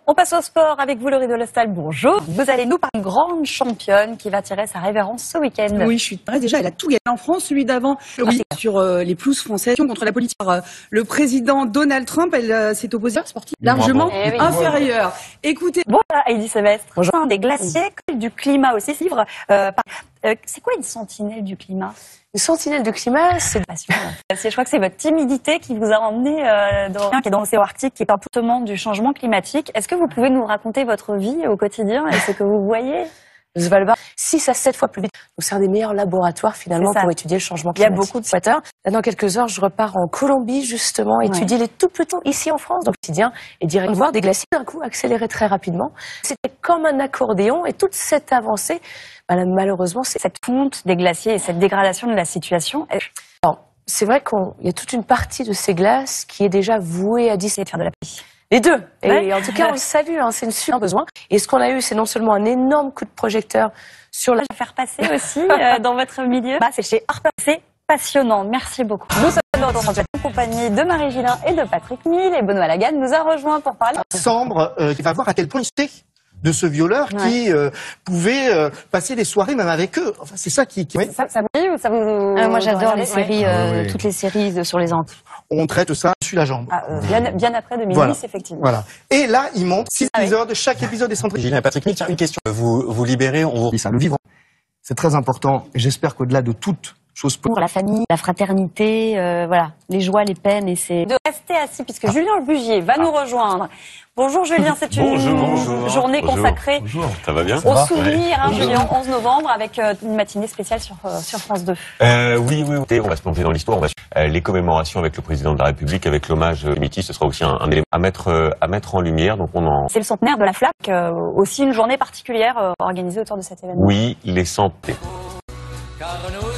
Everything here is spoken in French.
On passe au sport avec vous, Laurie Delostal. Bonjour. Vous allez nous parler d'une grande championne qui va tirer sa révérence ce week-end. Oui, je suis de près. Déjà, elle a tout gagné en France. Celui d'avant, oui, sur les pelouses françaises contre la politique. Le président Donald Trump, elle s'est opposée à un sportif largement inférieur. Écoutez. Bon, Heidi Semestre. Bonjour. Des glaciers, du climat aussi. C'est quoi une sentinelle du climat? Une sentinelle du climat, c'est je crois que c'est votre timidité qui vous a emmené dans l'océan Arctique, qui est un portement du changement climatique. Est-ce que vous pouvez nous raconter votre vie au quotidien et ce que vous voyez? Svalbard, 6 à 7 fois plus vite. Donc c'est un des meilleurs laboratoires finalement pour étudier le changement climatique. Il y a beaucoup de Là, dans quelques heures, je repars en Colombie justement, étudier les tout petits ici en France, donc quotidien, et directement voir des glaciers d'un coup accélérer très rapidement. C'était comme un accordéon et toute cette avancée, malheureusement, c'est cette fonte des glaciers et cette dégradation de la situation. Alors, c'est vrai qu'il y a toute une partie de ces glaces qui est déjà vouée à disparaître de la pluie. Les deux. Et en tout cas, on le salue, c'est une super besoin. Et ce qu'on a eu, c'est non seulement un énorme coup de projecteur sur la... faire passer aussi dans votre milieu. C'est chez Harper. C'est passionnant. Merci beaucoup. Nous sommes en compagnie de Marie Gillin et de Patrick Mille. Et Benoît Lagan nous a rejoint pour parler. Sambre qui va voir à quel point il sait de ce violeur qui pouvait passer des soirées même avec eux. Enfin, c'est ça qui... Ça brille ou ça vous... moi, j'adore les séries, toutes les séries sur les Antilles. On traite ça sur la jambe. Bien après 2010, effectivement. Voilà. Et là, il monte 6 épisodes. Chaque épisode est centré. Gilles et Patrick, tiens, une question. Vous libérez, on vous... Le vivre, c'est très important. Et j'espère qu'au-delà de toute chose... Pour la famille, la fraternité, voilà, les joies, les peines et c'est... De rester assis, puisque Julien Bugier va nous rejoindre. Bonjour Julien, c'est une journée consacrée ça va bien au souvenir, Julien, 11 novembre, avec une matinée spéciale sur France 2. Oui, on va se plonger dans l'histoire, les commémorations avec le président de la République, avec l'hommage Mitty, ce sera aussi un élément à mettre en lumière. Donc c'est le centenaire de la FLAC, aussi une journée particulière organisée autour de cet événement. Oui, les 100.